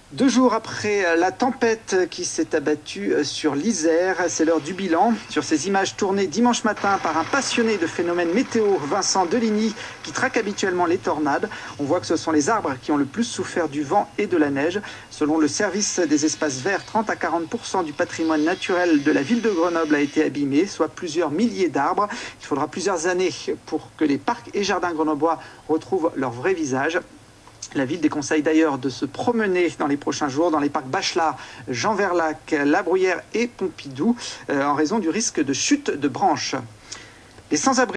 2 jours après la tempête qui s'est abattue sur l'Isère, c'est l'heure du bilan. Sur ces images tournées dimanche matin par un passionné de phénomènes météo, Vincent Deligny, qui traque habituellement les tornades, on voit que ce sont les arbres qui ont le plus souffert du vent et de la neige. Selon le service des espaces verts, 30 à 40% du patrimoine naturel de la ville de Grenoble a été abîmé, soit plusieurs milliers d'arbres. Il faudra plusieurs années pour que les parcs et jardins grenoblois retrouvent leur vrai visage. La ville déconseille d'ailleurs de se promener dans les prochains jours dans les parcs Bachelard, Jean Verlac, La Bruyère et Pompidou en raison du risque de chute de branches. Les sans-abri